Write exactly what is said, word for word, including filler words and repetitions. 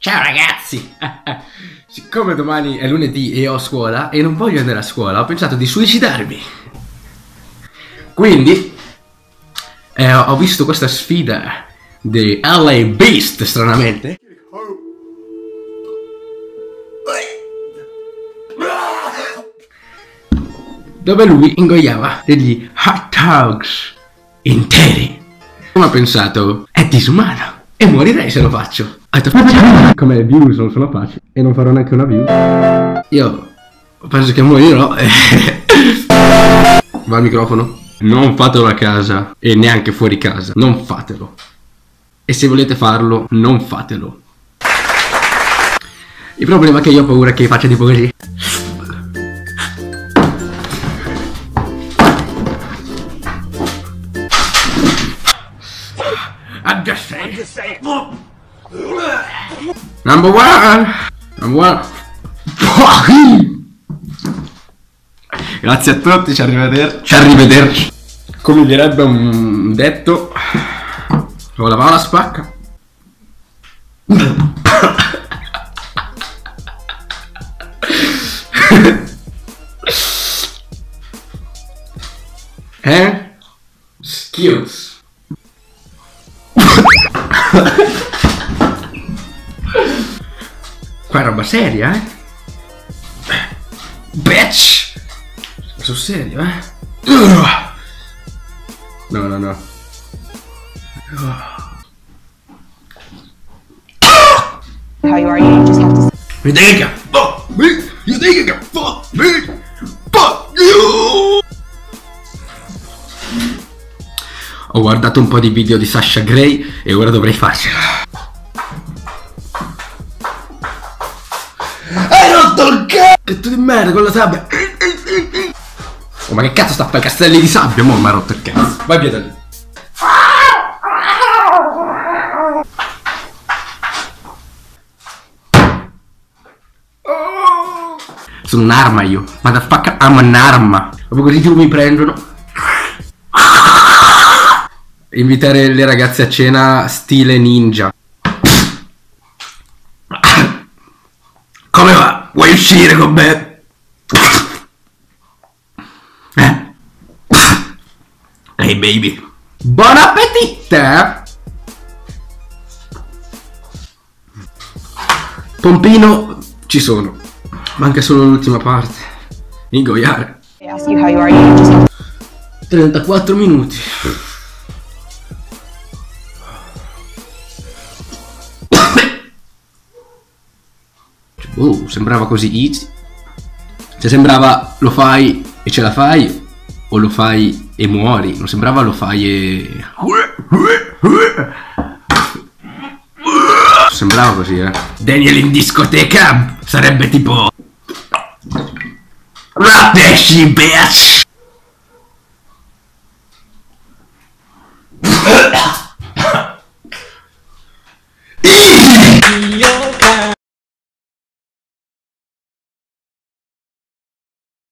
Ciao ragazzi! Siccome domani è lunedì e ho scuola e non voglio andare a scuola, ho pensato di suicidarmi. Quindi eh, ho visto questa sfida di L A Beast, stranamente, dove lui ingoiava degli hot dogs interi. Ho pensato, è disumano e morirei se lo faccio. Ho detto, facciamo. Come views non sono facili e non farò neanche una view. Io penso che morirò. Va al microfono. Non fatelo a casa e neanche fuori casa. Non fatelo. E se volete farlo, non fatelo. Il problema è che io ho paura che faccia tipo così. I'm just saying. I'm just saying. Number one. Number one. Grazie a tutti, ci arrivederci. Ci arrivederci. Come direbbe un detto, con la parola spacca. Eh? Skills. Qua è roba seria, eh? Bitch! Sul serio, eh? No, no, no. How you are, you just have to. You think you can fuck me? You think you can fuck me? Fuck you! Ho guardato un po' di video di Sasha Grey e ora dovrei farcela. Hai rotto il c***o! Che tu di merda con la sabbia! Oh, ma che cazzo sta a fare castelli di sabbia? Mo' mi ha rotto il cazzo. Vai via da lì. Sono un'arma io. Motherfucker, I'm un'arma. Proprio così giù mi prendono. Invitare le ragazze a cena stile ninja. Come va? Vuoi uscire con me? Eh? Hey baby. Buon appetito! Pompino ci sono. Manca solo l'ultima parte. Ingoiare. trentaquattro minuti. Oh, sembrava così easy. Cioè sembrava lo fai e ce la fai, o lo fai e muori. Non sembrava lo fai e... Sembrava così, eh. Daniel in discoteca sarebbe tipo... Rattesci, bitch! Io